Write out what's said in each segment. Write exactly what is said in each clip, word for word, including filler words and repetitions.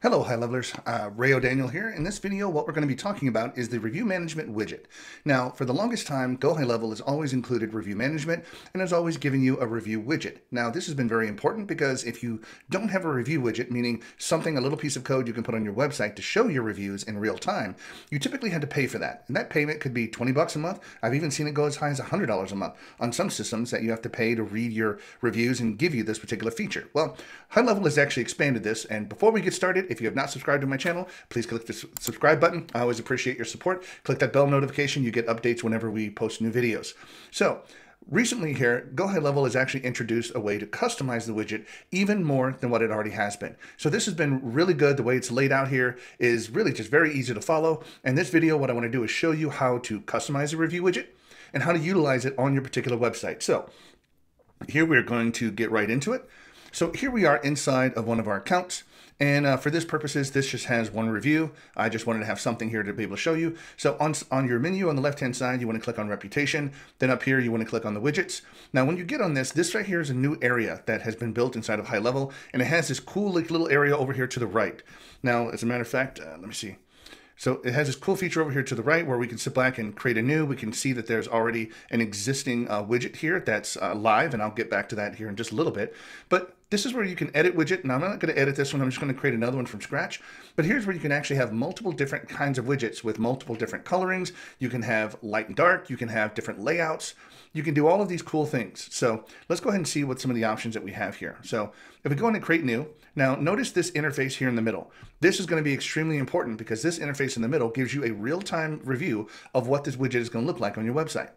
Hello, high levelers. Uh, Ray O'Daniel here. In this video, what we're going to be talking about is the review management widget. Now, for the longest time, GoHighlevel has always included review management and has always given you a review widget. Now, this has been very important because if you don't have a review widget, meaning something, a little piece of code you can put on your website to show your reviews in real time, you typically had to pay for that. And that payment could be twenty bucks a month. I've even seen it go as high as one hundred dollars a month on some systems that you have to pay to read your reviews and give you this particular feature. Well, HighLevel has actually expanded this, and before we get started, if you have not subscribed to my channel, please click the subscribe button. I always appreciate your support. Click that bell notification. You get updates whenever we post new videos. So recently here, GoHighlevel has actually introduced a way to customize the widget even more than what it already has been. So this has been really good. The way it's laid out here is really just very easy to follow. And this video, what I want to do is show you how to customize the review widget and how to utilize it on your particular website. So here we're going to get right into it. So here we are inside of one of our accounts. And uh, for this purposes, this just has one review. I just wanted to have something here to be able to show you. So on, on your menu on the left-hand side, you want to click on reputation. Then up here, you want to click on the widgets. Now, when you get on this, this right here is a new area that has been built inside of HighLevel. And it has this cool like, little area over here to the right. Now, as a matter of fact, uh, let me see. So it has this cool feature over here to the right where we can sit back and create a new. We can see that there's already an existing uh, widget here that's uh, live, and I'll get back to that here in just a little bit. But this is where you can edit widget. Now, I'm not going to edit this one. I'm just going to create another one from scratch. But here's where you can actually have multiple different kinds of widgets with multiple different colorings. You can have light and dark. You can have different layouts. You can do all of these cool things. So let's go ahead and see what some of the options that we have here. So if we go in and create new, now notice this interface here in the middle. This is going to be extremely important because this interface in the middle gives you a real-time review of what this widget is going to look like on your website.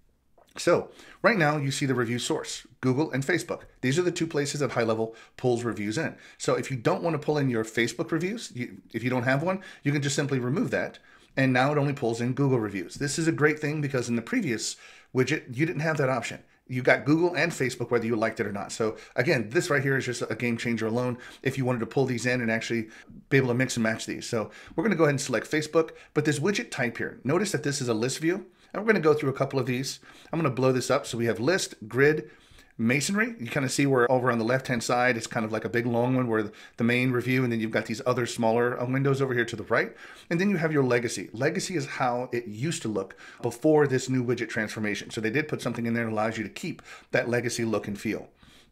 So right now you see the review source, Google and Facebook. These are the two places that HighLevel pulls reviews in. So if you don't want to pull in your Facebook reviews, you, if you don't have one, you can just simply remove that. And now it only pulls in Google reviews. This is a great thing because in the previous widget, you didn't have that option. You got Google and Facebook, whether you liked it or not. So again, this right here is just a game changer alone if you wanted to pull these in and actually be able to mix and match these. So we're going to go ahead and select Facebook, but this widget type here, notice that this is a list view. And we're going to go through a couple of these. I'm going to blow this up. So we have list, grid, masonry. You kind of see where over on the left-hand side, it's kind of like a big long one where the main review, and then you've got these other smaller windows over here to the right. And then you have your legacy. Legacy is how it used to look before this new widget transformation. So they did put something in there that allows you to keep that legacy look and feel.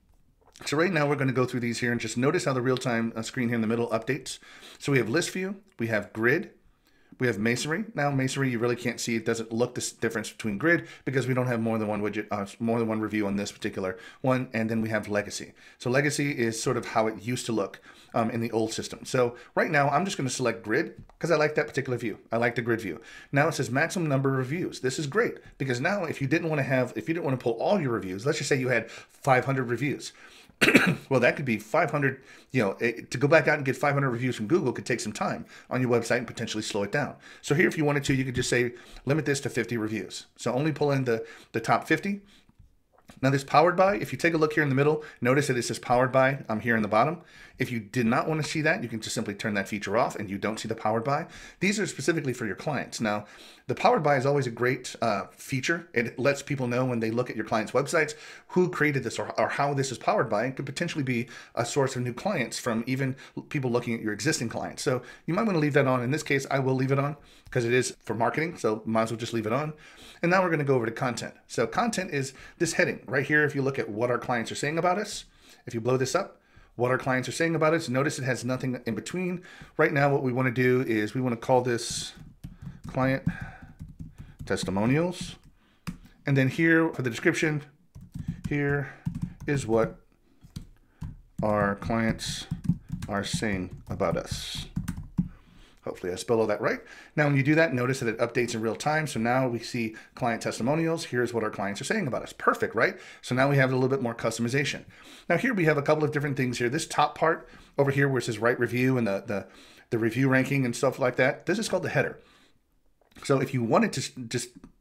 So right now we're going to go through these here and just notice how the real-time screen here in the middle updates. So we have list view, we have grid, we have masonry. Now masonry, you really can't see. It doesn't look the difference between grid because we don't have more than one widget, uh, more than one review on this particular one. And then we have legacy. So legacy is sort of how it used to look um, in the old system. So right now I'm just going to select grid because I like that particular view. I like the grid view. Now it says maximum number of reviews. This is great because now if you didn't want to have, if you didn't want to pull all your reviews, let's just say you had five hundred reviews. Well, that could be five hundred, you know, to go back out and get five hundred reviews from Google could take some time on your website and potentially slow it down. So here, if you wanted to, you could just say, limit this to fifty reviews. So only pull in the, the top fifty. Now this powered by, if you take a look here in the middle, notice that it says powered by um, here in the bottom. If you did not want to see that, you can just simply turn that feature off and you don't see the powered by. These are specifically for your clients. Now, the powered by is always a great uh, feature. It lets people know when they look at your clients' websites who created this or, or how this is powered by. It could potentially be a source of new clients from even people looking at your existing clients. So you might want to leave that on. In this case, I will leave it on because it is for marketing. So might as well just leave it on. And now we're going to go over to content. So content is this heading right here. If you look at what our clients are saying about us, if you blow this up, what our clients are saying about us, notice it has nothing in between. Right now, what we want to do is we want to call this client testimonials. And then here for the description, here is what our clients are saying about us. Hopefully I spelled all that right. Now, when you do that, notice that it updates in real time. So now we see client testimonials. Here's what our clients are saying about us. Perfect, right? So now we have a little bit more customization. Now here we have a couple of different things here. This top part over here where it says write review and the, the, the review ranking and stuff like that, this is called the header. So if you wanted to just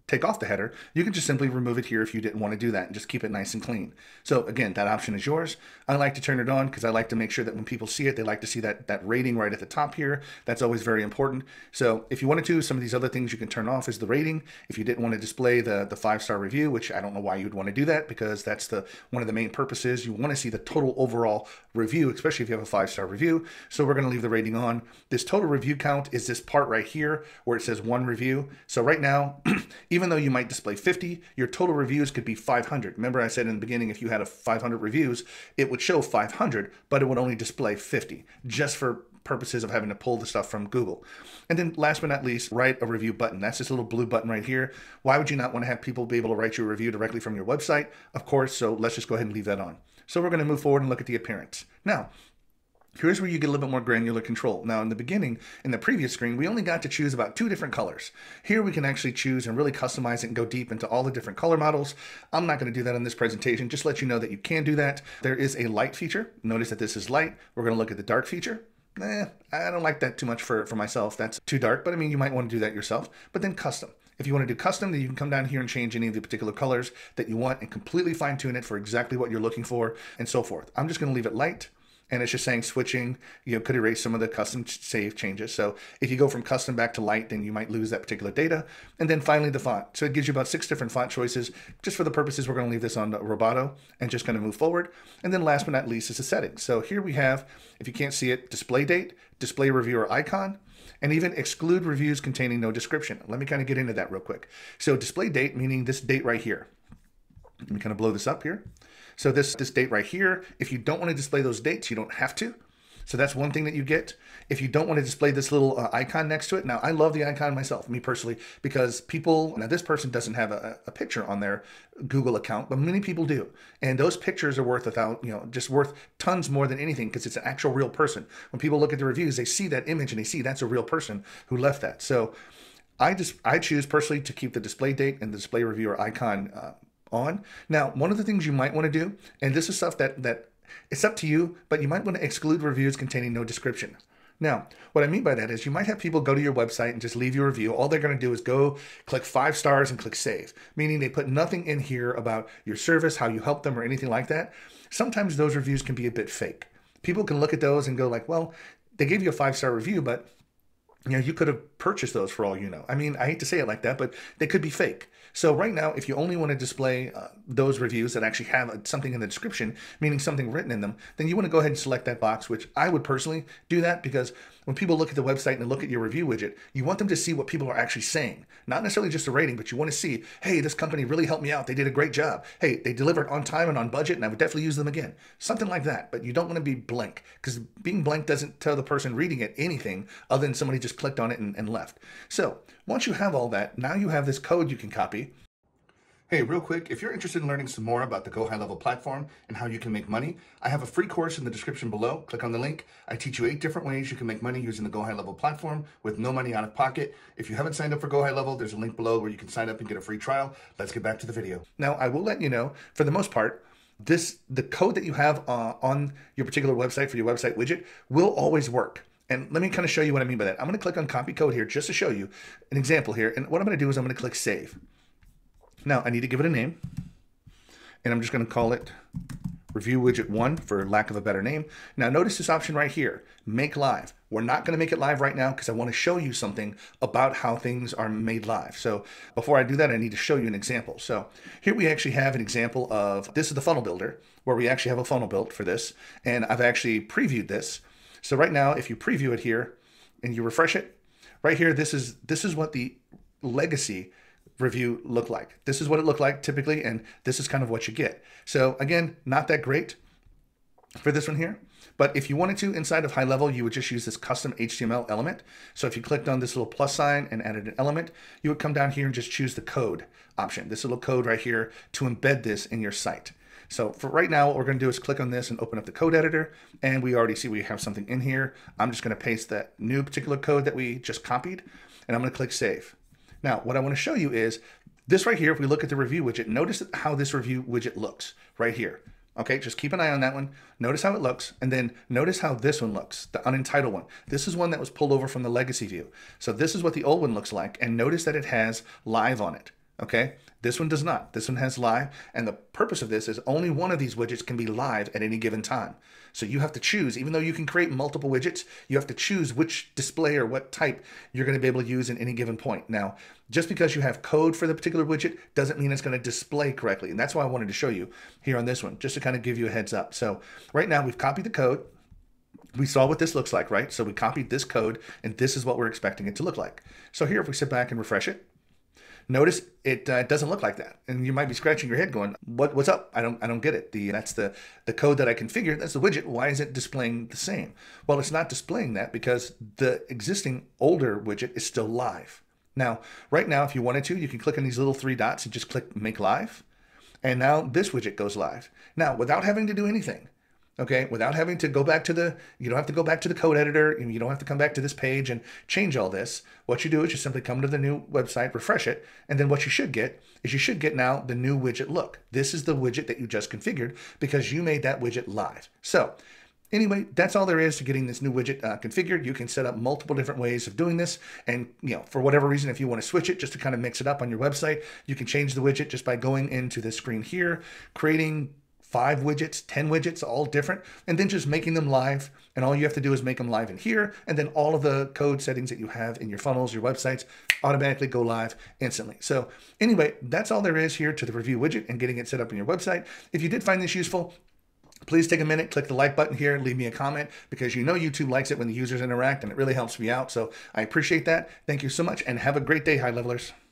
take off the header, you can just simply remove it here if you didn't want to do that and just keep it nice and clean. So again, that option is yours. I like to turn it on because I like to make sure that when people see it, they like to see that, that rating right at the top here. That's always very important. So if you wanted to, some of these other things you can turn off is the rating. If you didn't want to display the, the five-star review, which I don't know why you'd want to do that, because that's the one of the main purposes. You want to see the total overall review, especially if you have a five-star review. So we're going to leave the rating on. This total review count is this part right here where it says one review. So right now, even though you might display fifty, your total reviews could be five hundred. Remember I said in the beginning, if you had a five hundred reviews, it would show five hundred, but it would only display fifty, just for purposes of having to pull the stuff from Google. And then last but not least, write a review button. That's this little blue button right here. Why would you not want to have people be able to write you a review directly from your website? Of course, so let's just go ahead and leave that on. So we're going to move forward and look at the appearance. Now, here's where you get a little bit more granular control. Now, in the beginning, in the previous screen, we only got to choose about two different colors. Here we can actually choose and really customize it and go deep into all the different color models. I'm not going to do that in this presentation, just let you know that you can do that. There is a light feature. Notice that this is light. We're going to look at the dark feature. Eh, I don't like that too much for, for myself. That's too dark, but I mean, you might want to do that yourself. But then custom. If you want to do custom, then you can come down here and change any of the particular colors that you want and completely fine tune it for exactly what you're looking for and so forth. I'm just going to leave it light. And it's just saying switching, you know, could erase some of the custom save changes. So if you go from custom back to light, then you might lose that particular data. And then finally the font. So it gives you about six different font choices. Just for the purposes, we're going to leave this on Roboto and just going to move forward. And then last but not least is the settings. So here we have, if you can't see it, display date, display reviewer icon, and even exclude reviews containing no description. Let me kind of get into that real quick. So display date, meaning this date right here. Let me kind of blow this up here. So this, this date right here, if you don't want to display those dates, you don't have to. So that's one thing that you get. If you don't want to display this little uh, icon next to it, now I love the icon myself, me personally, because people, now this person doesn't have a, a picture on their Google account, but many people do. And those pictures are worth without, you know, just worth tons more than anything because it's an actual real person. When people look at the reviews, they see that image and they see that's a real person who left that. So I just, I choose personally to keep the display date and the display reviewer icon uh, on. Now, one of the things you might want to do, and this is stuff that, that it's up to you, but you might want to exclude reviews containing no description. Now, what I mean by that is you might have people go to your website and just leave your review. All they're going to do is go click five stars and click save, meaning they put nothing in here about your service, how you help them, or anything like that. Sometimes those reviews can be a bit fake. People can look at those and go like, well, they gave you a five-star review, but you know, you could have purchased those for all you know. I mean, I hate to say it like that, but they could be fake. So right now, if you only want to display uh, those reviews that actually have something in the description, meaning something written in them, then you want to go ahead and select that box, which I would personally do that because when people look at the website and look at your review widget, you want them to see what people are actually saying. Not necessarily just a rating, but you want to see, hey, this company really helped me out. They did a great job. Hey, they delivered on time and on budget, and I would definitely use them again. Something like that. But you don't want to be blank because being blank doesn't tell the person reading it anything other than somebody just clicked on it and, and left. So once you have all that, now you have this code you can copy. Hey, real quick, if you're interested in learning some more about the GoHighlevel platform and how you can make money, I have a free course in the description below. Click on the link. I teach you eight different ways you can make money using the GoHighlevel platform with no money out of pocket. If you haven't signed up for GoHighlevel, there's a link below where you can sign up and get a free trial. Let's get back to the video. Now, I will let you know, for the most part, this the code that you have uh, on your particular website for your website widget will always work. And let me kind of show you what I mean by that. I'm going to click on copy code here just to show you an example here. And what I'm going to do is I'm going to click save. Now I need to give it a name, and I'm just going to call it Review Widget one for lack of a better name. Now notice this option right here, make live. We're not going to make it live right now because I want to show you something about how things are made live. So before I do that, I need to show you an example. So here we actually have an example of, this is the funnel builder, where we actually have a funnel built for this, and I've actually previewed this. So right now, if you preview it here and you refresh it, right here, this is this is what the legacy review look like. This is what it looked like typically, and this is kind of what you get. So again, not that great for this one here, but if you wanted to inside of HighLevel, you would just use this custom H T M L element. So if you clicked on this little plus sign and added an element, you would come down here and just choose the code option, this little code right here to embed this in your site. So for right now, what we're going to do is click on this and open up the code editor, and we already see we have something in here. I'm just going to paste that new particular code that we just copied, and I'm going to click save. Now, what I want to show you is this right here. If we look at the review widget, notice how this review widget looks right here. Okay, just keep an eye on that one. Notice how it looks, and then notice how this one looks, the unentitled one. This is one that was pulled over from the legacy view. So this is what the old one looks like, and notice that it has live on it. Okay, this one does not. This one has live, and the purpose of this is only one of these widgets can be live at any given time. So you have to choose, even though you can create multiple widgets, you have to choose which display or what type you're going to be able to use at any given point. Now, just because you have code for the particular widget doesn't mean it's going to display correctly. And that's why I wanted to show you here on this one, just to kind of give you a heads up. So right now we've copied the code. We saw what this looks like, right? So we copied this code, and this is what we're expecting it to look like. So here, if we sit back and refresh it, notice it uh, doesn't look like that, and you might be scratching your head, going, "What? What's up? I don't, I don't get it." The that's the the code that I configured. That's the widget. Why is it displaying the same? Well, it's not displaying that because the existing older widget is still live. Now, right now, if you wanted to, you can click on these little three dots and just click Make Live, and now this widget goes live. Now, without having to do anything. Okay, without having to go back to the, you don't have to go back to the code editor, and you don't have to come back to this page and change all this. What you do is you simply come to the new website, refresh it, and then what you should get is you should get now the new widget look. This is the widget that you just configured because you made that widget live. So anyway, that's all there is to getting this new widget uh, configured. You can set up multiple different ways of doing this. And, you know, for whatever reason, if you want to switch it just to kind of mix it up on your website, you can change the widget just by going into this screen here, creating five widgets, ten widgets, all different, and then just making them live. And all you have to do is make them live in here. And then all of the code settings that you have in your funnels, your websites, automatically go live instantly. So anyway, that's all there is here to the review widget and getting it set up in your website. If you did find this useful, please take a minute, click the like button here, leave me a comment, because you know YouTube likes it when the users interact, and it really helps me out. So I appreciate that. Thank you so much, and have a great day, high levelers.